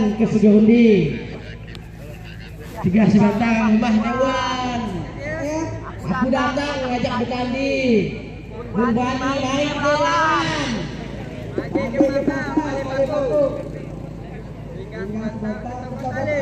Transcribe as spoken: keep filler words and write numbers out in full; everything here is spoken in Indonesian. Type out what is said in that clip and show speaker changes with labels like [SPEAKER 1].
[SPEAKER 1] ke Sugihundi. Tiga sebatang Mbah Dewan. Aku datang ngajak bertandi. Bung Bani naik ke lawan.
[SPEAKER 2] Maju ke belakang, balik masuk. Tinggal sebatang, tepuk kali.